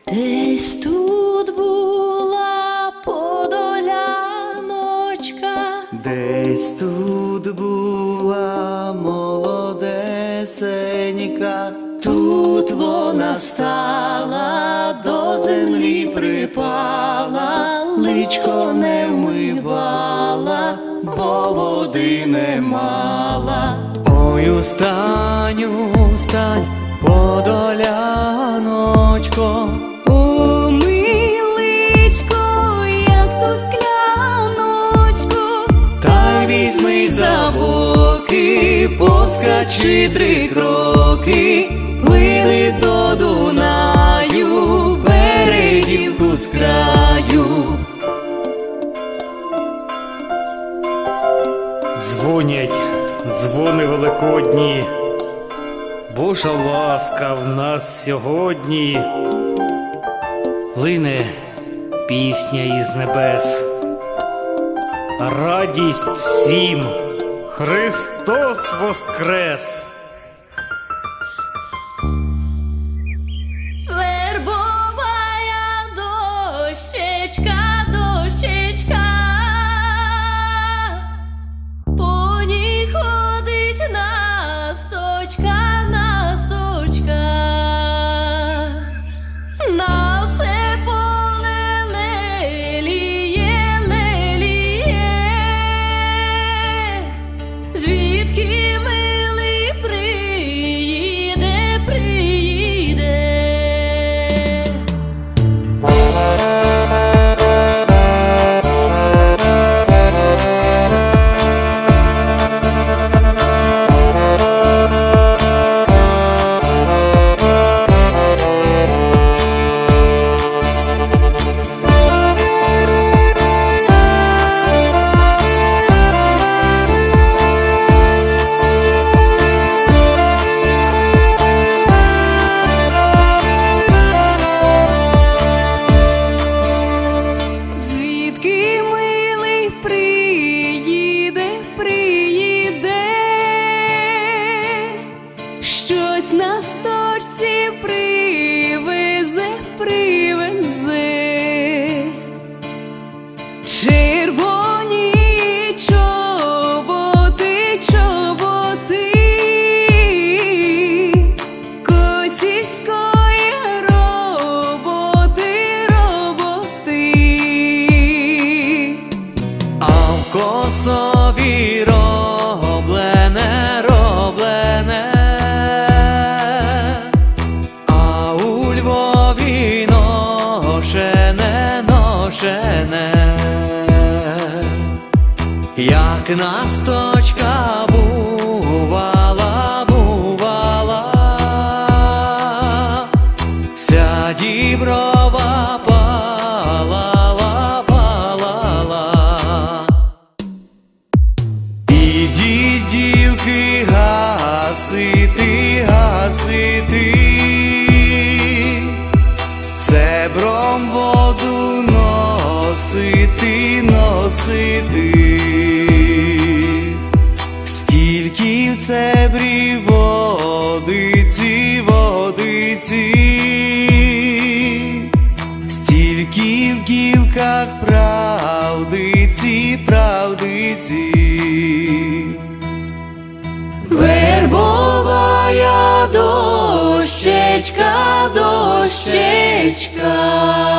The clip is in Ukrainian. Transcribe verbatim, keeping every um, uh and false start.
Десь тут була подоляночка, десь тут була молодесенька, тут вона стала, до землі припала, личко не вмивала, бо води не мала. Ой, устань, устань, подоляночко, о, миличко, як ту скляночку, та й візьми за боки, поскачи три кроки, плини до Дунаю, бери дівку з краю. Дзвонять дзвони великодні, Божа ласка в нас сьогодні. Лине пісня із небес, радість всім, Христос воскрес! вербовая дощечка, дощечка, по ній ходить насточка, насточка, на все поле леліє, леліє, звідки милий приїде, приїде. Звідки милий приїде, приїде, щось на сточці привезе, привезе. Червоні чоботи, чоботи, косівської роботи, роботи. А в Косові роблене, роблене, а у Львові ношене, ношене. Як насточка бувала, бувала, вся діброва палала, палала. Ідіть, дівки, гасити, гасити, цебром воду носити, носити. Скільки в цебрі водиці, водиці, стільки в дівках правдиці, правдиці. Вербовая дощечка, дощечка,